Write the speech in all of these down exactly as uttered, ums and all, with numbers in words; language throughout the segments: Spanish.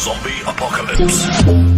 Zombie Apocalypse.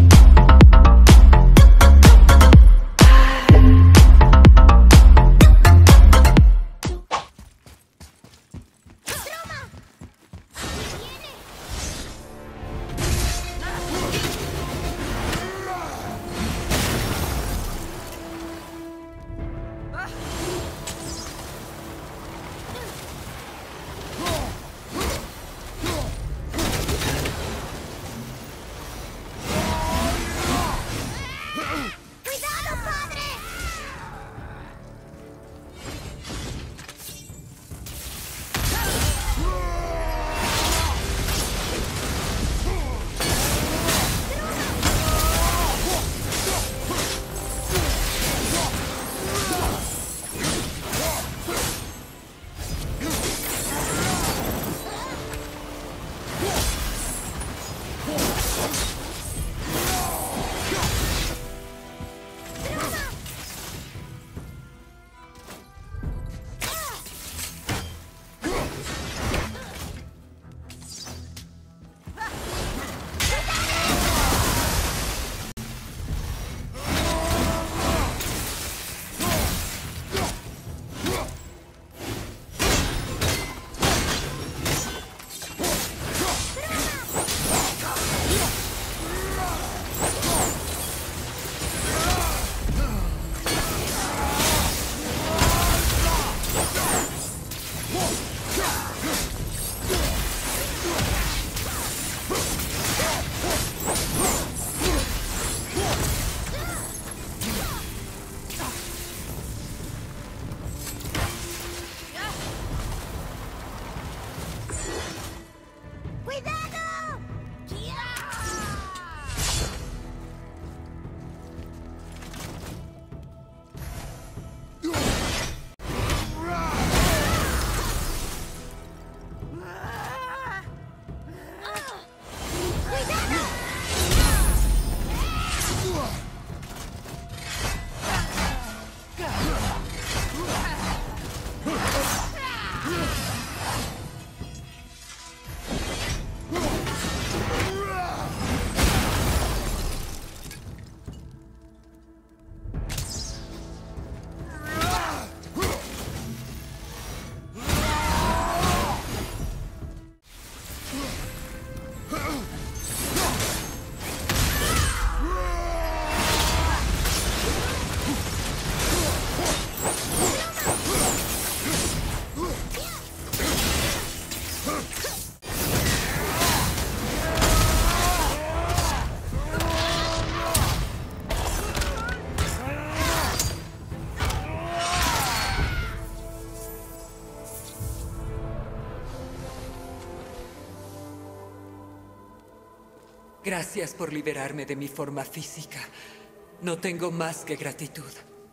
Gracias por liberarme de mi forma física. No tengo más que gratitud.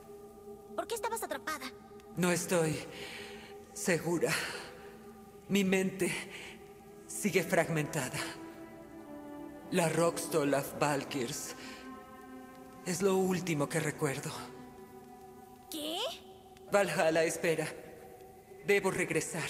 ¿Por qué estabas atrapada? No estoy segura. Mi mente sigue fragmentada. La Roxtol of Valkyrs es lo último que recuerdo. ¿Qué? Valhalla, espera. Debo regresar.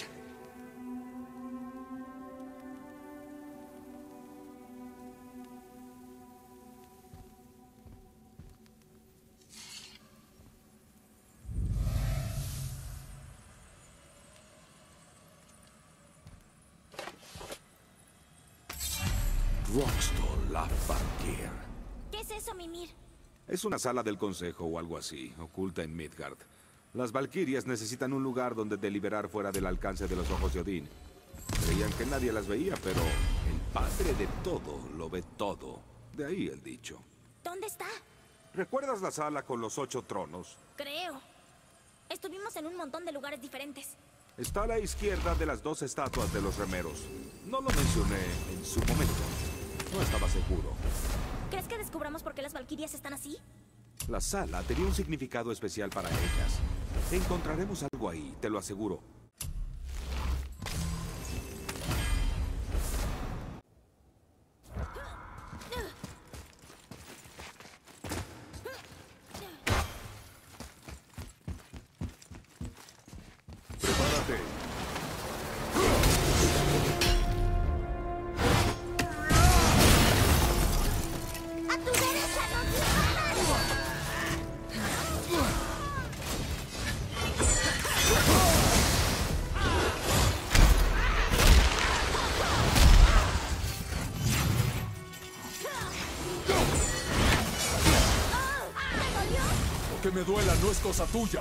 Roxtol of Valkyr. ¿Qué es eso, Mimir? Es una sala del consejo o algo así, oculta en Midgard. Las Valkyrias necesitan un lugar donde deliberar fuera del alcance de los ojos de Odín. Creían que nadie las veía, pero el padre de todo lo ve todo. De ahí el dicho. ¿Dónde está? ¿Recuerdas la sala con los ocho tronos? Creo. Estuvimos en un montón de lugares diferentes. Está a la izquierda de las dos estatuas de los remeros. No lo mencioné en su momento. No estaba seguro. ¿Crees que descubramos por qué las valquirias están así? La sala tenía un significado especial para ellas. Encontraremos algo ahí, te lo aseguro. Prepárate. me duela no es cosa tuya.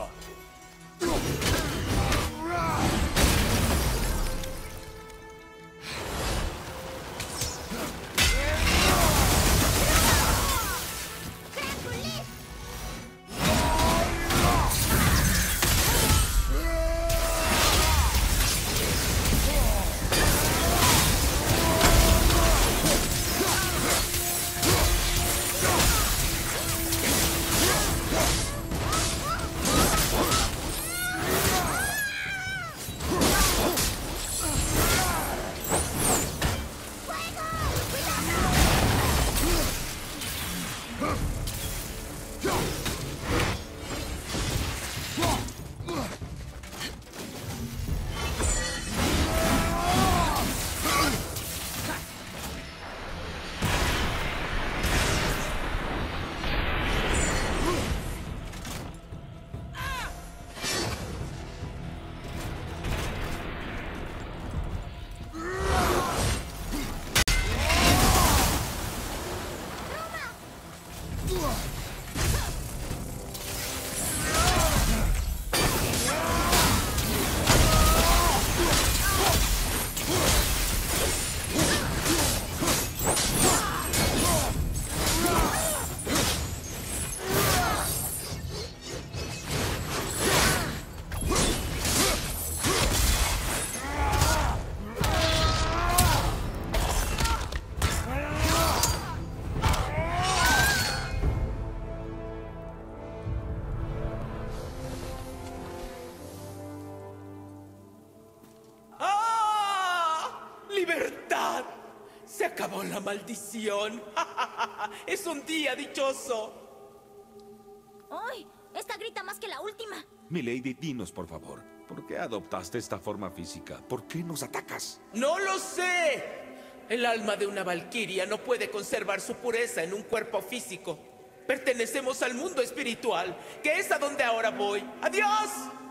¡Libertad! ¡Se acabó la maldición! ¡Es un día dichoso! ¡Ay! Esta grita más que la última. Milady, dinos por favor, ¿por qué adoptaste esta forma física? ¿Por qué nos atacas? ¡No lo sé! El alma de una valquiria no puede conservar su pureza en un cuerpo físico. Pertenecemos al mundo espiritual, que es a donde ahora voy. ¡Adiós!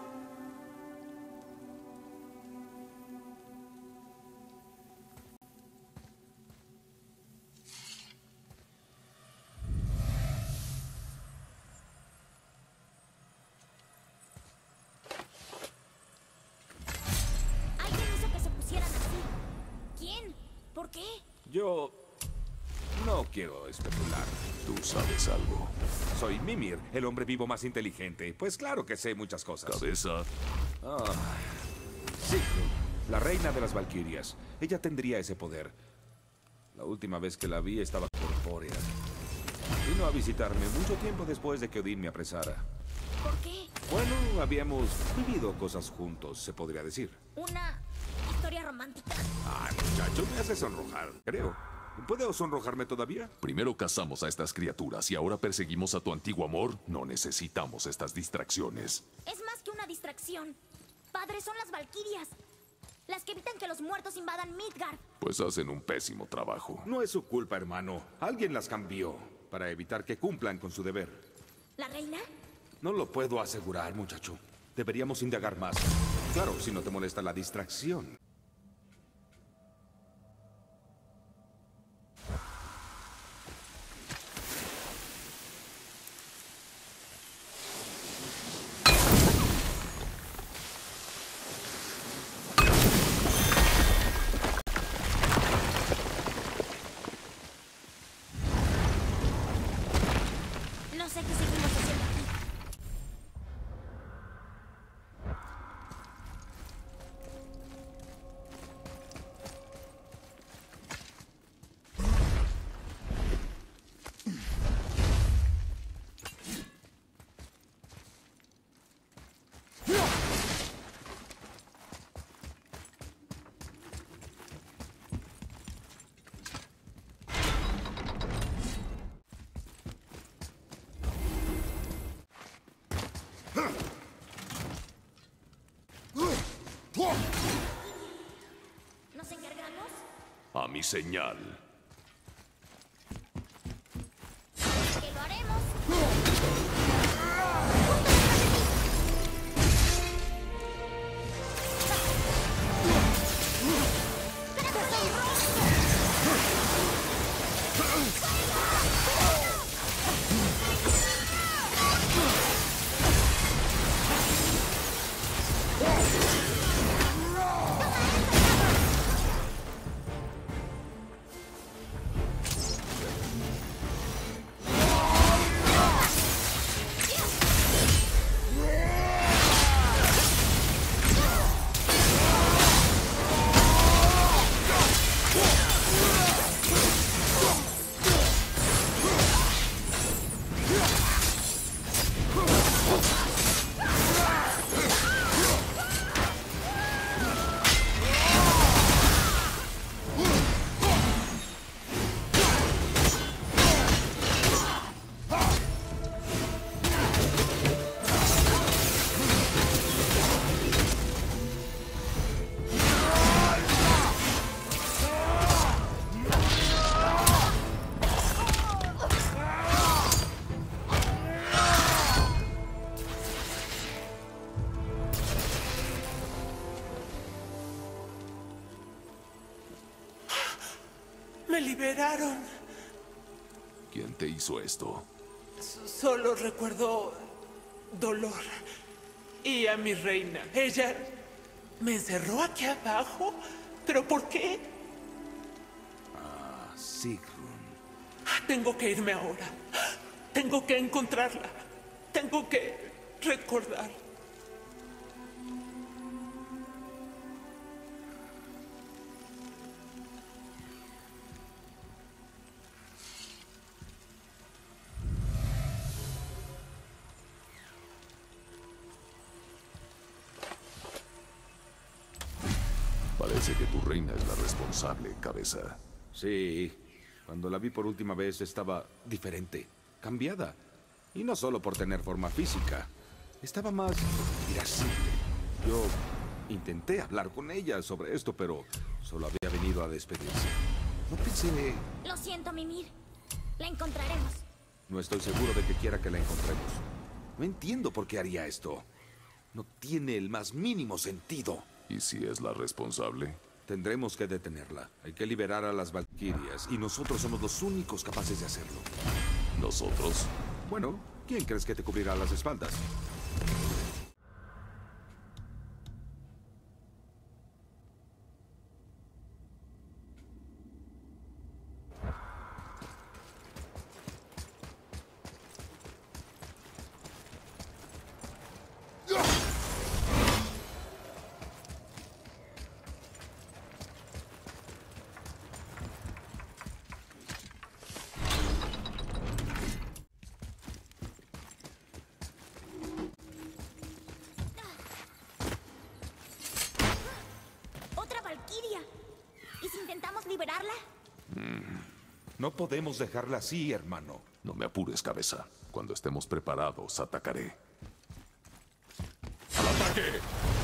Alguien hizo que se pusieran así. ¿Quién? ¿Por qué? Yo... no quiero especular. Tú sabes algo. Soy Mimir, el hombre vivo más inteligente. Pues claro que sé muchas cosas. Cabeza. Ah, sí, la reina de las valquirias. Ella tendría ese poder. La última vez que la vi estaba corpórea. Vino a visitarme mucho tiempo después de que Odín me apresara. ¿Por qué? Bueno, habíamos vivido cosas juntos, se podría decir. Una historia romántica. Ah, muchacho, me hace sonrojar, creo. ¿Puede sonrojarme todavía? Primero cazamos a estas criaturas y ahora perseguimos a tu antiguo amor. No necesitamos estas distracciones. Es más que una distracción. Padre, son las valquirias. Las que evitan que los muertos invadan Midgard. Pues hacen un pésimo trabajo. No es su culpa, hermano. Alguien las cambió para evitar que cumplan con su deber. ¿La reina? No lo puedo asegurar, muchacho. Deberíamos indagar más. Claro, si no te molesta la distracción. No sé qué seguimos haciendo aquí. ¿Nos encargamos? A mi señal. Que lo haremos. Me liberaron. ¿Quién te hizo esto? S- Solo recuerdo dolor. Y a mi reina. Ella me encerró aquí abajo. ¿Pero por qué? Ah, Sigrun. Tengo que irme ahora. Tengo que encontrarla. Tengo que recordar. Parece que tu reina es la responsable, cabeza. Sí, cuando la vi por última vez estaba diferente, cambiada. Y no solo por tener forma física, estaba más irascible. Yo intenté hablar con ella sobre esto, pero solo había venido a despedirse. No pensé... Lo siento, Mimir. La encontraremos. No estoy seguro de que quiera que la encontremos. No entiendo por qué haría esto. No tiene el más mínimo sentido. ¿Y si es la responsable? Tendremos que detenerla. Hay que liberar a las Valquirias y nosotros somos los únicos capaces de hacerlo. ¿Nosotros? Bueno, ¿quién crees que te cubrirá las espaldas? ¡Otra valquiria! ¿Y si intentamos liberarla? No podemos dejarla así, hermano. No me apures, cabeza. Cuando estemos preparados, atacaré. ¡Al ataque!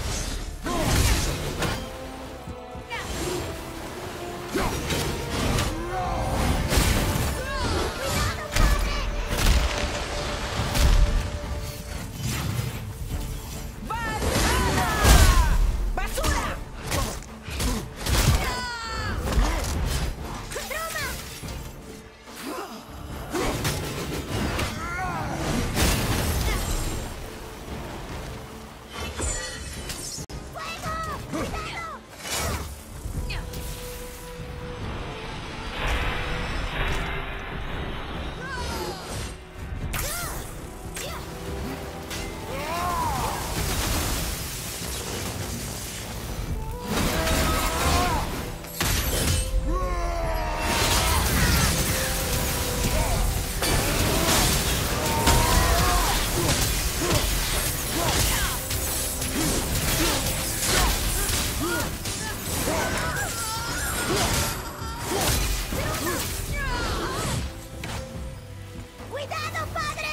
¡Cuidado, padre!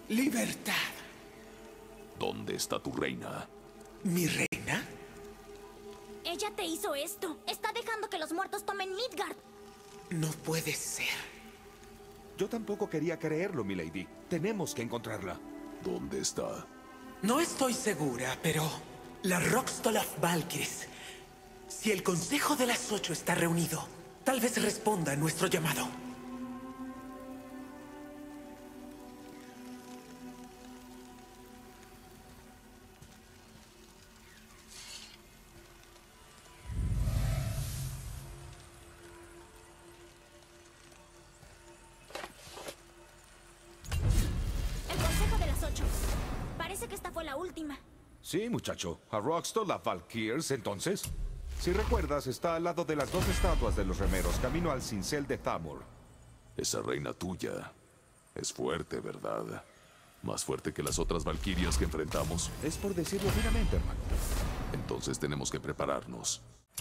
Libertad. ¿Dónde está tu reina? ¿Mi reina? Ella te hizo esto. Está dejando que los muertos tomen Midgard. No puede ser. Yo tampoco quería creerlo, milady. Tenemos que encontrarla. ¿Dónde está? No estoy segura, pero... La Rockstall of Valkyries. Si el Consejo de las Ocho está reunido, tal vez responda a nuestro llamado. El Consejo de las Ocho. Parece que esta fue la última. Sí, muchacho. A Rockstall of Valkyries, entonces. Si recuerdas, está al lado de las dos estatuas de los remeros, camino al cincel de Thamur. Esa reina tuya es fuerte, ¿verdad? Más fuerte que las otras valquirias que enfrentamos. Es por decirlo finamente, hermano. Entonces tenemos que prepararnos.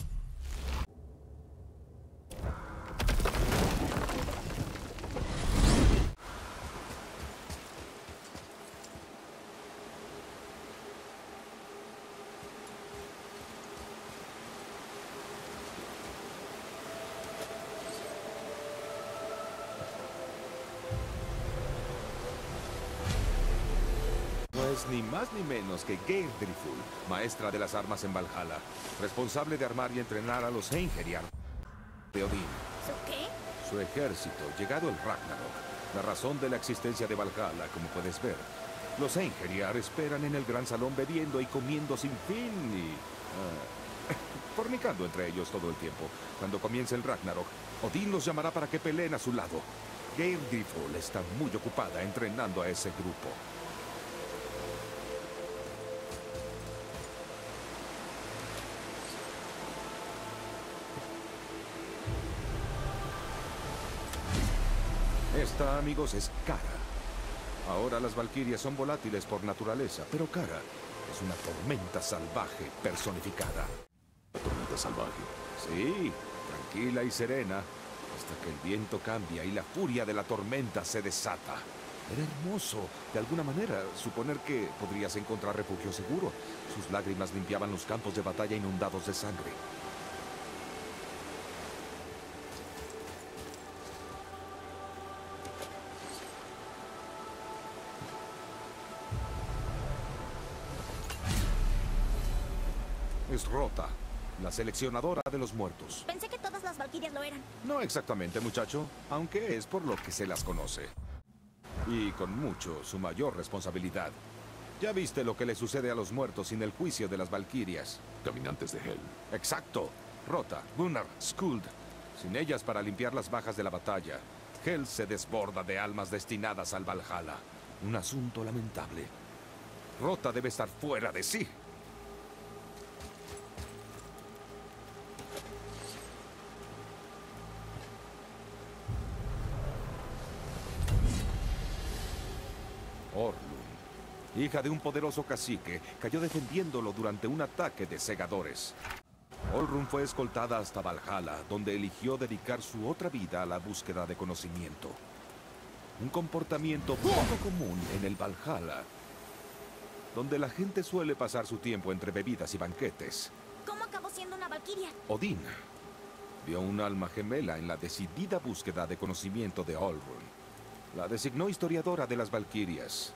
No es ni más ni menos que Geirndriful, maestra de las armas en Valhalla, responsable de armar y entrenar a los Einherjar de Odín. ¿Su qué? Su ejército, llegado el Ragnarok, la razón de la existencia de Valhalla, como puedes ver. Los Einherjar esperan en el gran salón bebiendo y comiendo sin fin y... ah, fornicando entre ellos todo el tiempo. Cuando comience el Ragnarok, Odín los llamará para que peleen a su lado. Geirndriful está muy ocupada entrenando a ese grupo. Esta, amigos, es Kara. Ahora las valquirias son volátiles por naturaleza, pero Kara es una tormenta salvaje personificada. La tormenta salvaje. Sí, tranquila y serena, hasta que el viento cambia y la furia de la tormenta se desata. Era hermoso, de alguna manera, suponer que podrías encontrar refugio seguro. Sus lágrimas limpiaban los campos de batalla inundados de sangre. Es Rota, la seleccionadora de los muertos. Pensé que todas las valquirias lo eran. No exactamente, muchacho, aunque es por lo que se las conoce. Y con mucho, su mayor responsabilidad. Ya viste lo que le sucede a los muertos sin el juicio de las valquirias. Caminantes de Hel. Exacto. Rota, Gunnar, Skuld. Sin ellas para limpiar las bajas de la batalla, Hel se desborda de almas destinadas al Valhalla. Un asunto lamentable. Rota debe estar fuera de sí. Orlun, hija de un poderoso cacique, cayó defendiéndolo durante un ataque de segadores. Orlun fue escoltada hasta Valhalla, donde eligió dedicar su otra vida a la búsqueda de conocimiento. Un comportamiento poco común en el Valhalla, donde la gente suele pasar su tiempo entre bebidas y banquetes. ¿Cómo acabó siendo una valquiria? Odín vio un alma gemela en la decidida búsqueda de conocimiento de Orlun. La designó historiadora de las valquirias.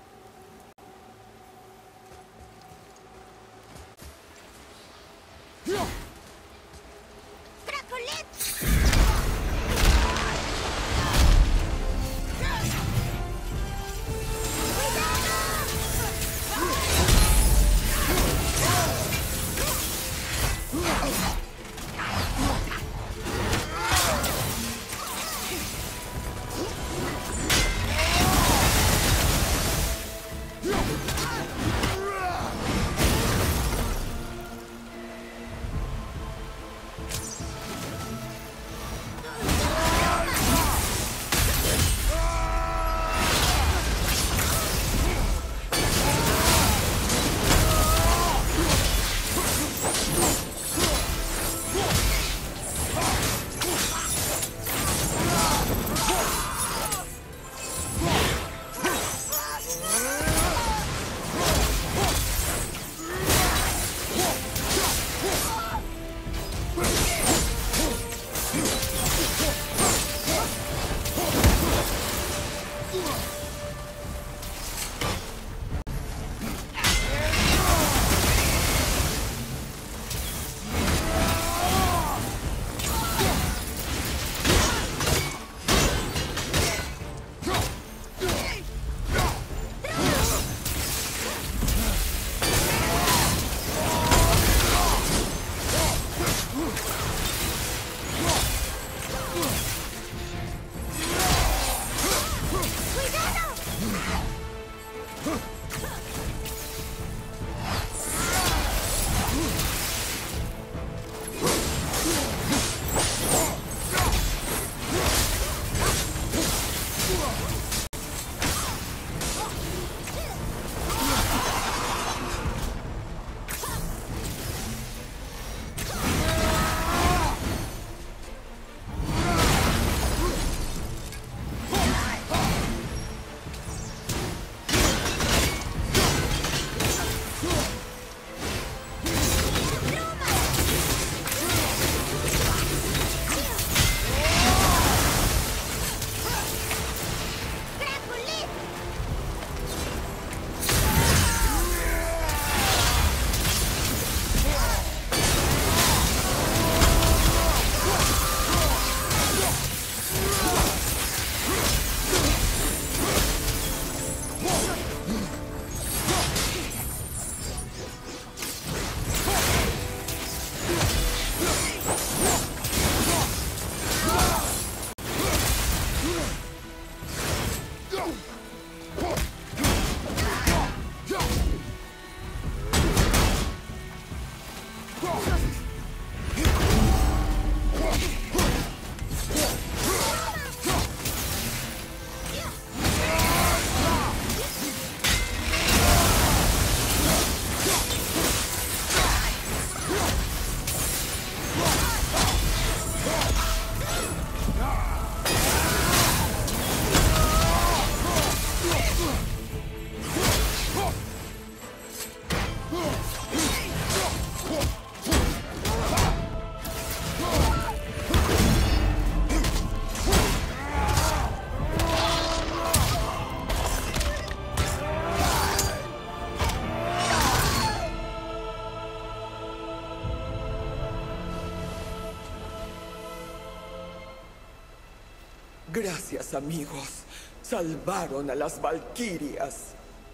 Gracias, amigos. Salvaron a las valquirias.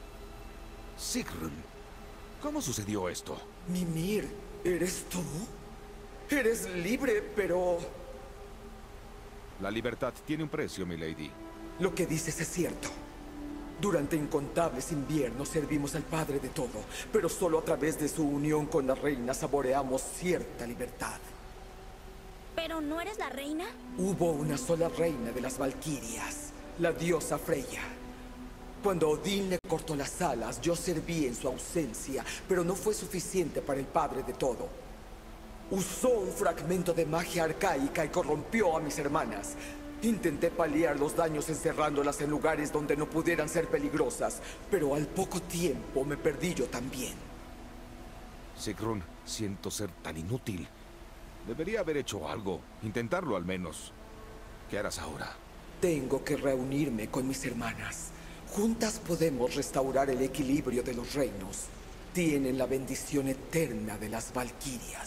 Sigrun, ¿cómo sucedió esto? Mimir, ¿eres tú? Eres libre, pero... La libertad tiene un precio, milady. Lo que dices es cierto. Durante incontables inviernos servimos al Padre de todo, pero solo a través de su unión con la reina saboreamos cierta libertad. ¿Pero no eres la reina? Hubo una sola reina de las valquirias, la diosa Freya. Cuando Odín le cortó las alas, yo serví en su ausencia, pero no fue suficiente para el Padre de todo. Usó un fragmento de magia arcaica y corrompió a mis hermanas. Intenté paliar los daños encerrándolas en lugares donde no pudieran ser peligrosas, pero al poco tiempo me perdí yo también. Sigrun, siento ser tan inútil. Debería haber hecho algo, intentarlo al menos. ¿Qué harás ahora? Tengo que reunirme con mis hermanas. Juntas podemos restaurar el equilibrio de los reinos. Tienen la bendición eterna de las valquirias.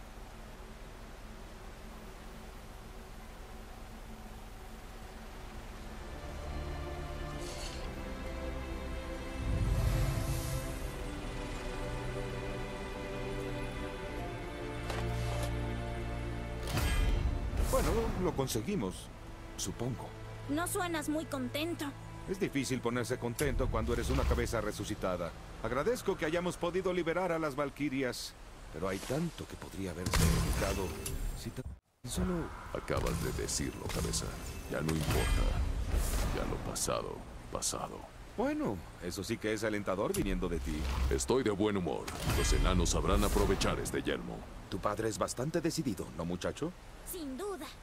Bueno, lo conseguimos, supongo. No suenas muy contento. Es difícil ponerse contento cuando eres una cabeza resucitada. Agradezco que hayamos podido liberar a las valquirias, pero hay tanto que podría haberse evitado si tan solo... Acabas de decirlo, cabeza. Ya no importa. Ya lo pasado, pasado. Bueno, eso sí que es alentador viniendo de ti. Estoy de buen humor. Los enanos sabrán aprovechar este yelmo. Tu padre es bastante decidido, ¿no, muchacho? Sin duda.